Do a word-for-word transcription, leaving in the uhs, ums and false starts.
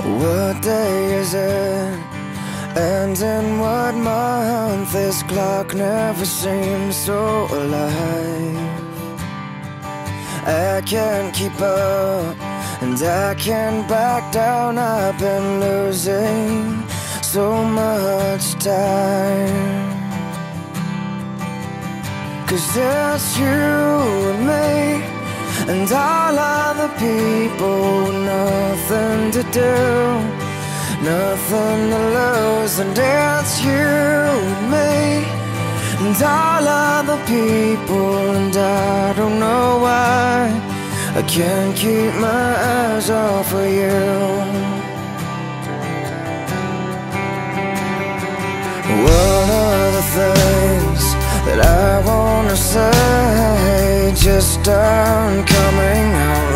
What day is it? And in what month? This clock never seems so alive. I can't keep up, and I can't back down. I've been losing so much time. 'Cause it's you and me, and all other people with nothing to do, nothing to lose. And it's you and me, and all other people. And I don't know why I can't keep my eyes off of you. One of the things that I wanna say just aren't coming out